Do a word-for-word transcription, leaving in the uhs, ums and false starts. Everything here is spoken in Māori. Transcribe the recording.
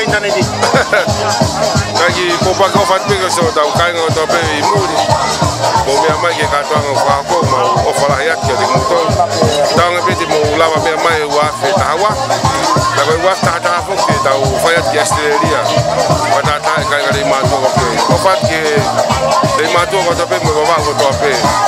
tane di. Kaki popa kau fat pega so tau kai ngau tau pe imuri. Mo me mai ke ka tau ngau fa ko ma o fala ya ke di muto. Tau ngabe di mo lava me mai wa fe tawa. La ko wa ta ta fo ke tau fa ya ke Australia. Wa ta ta kai ga di ma to ko pe. Ko fat ke di ma to ko tau pe mo wa ko tau pe.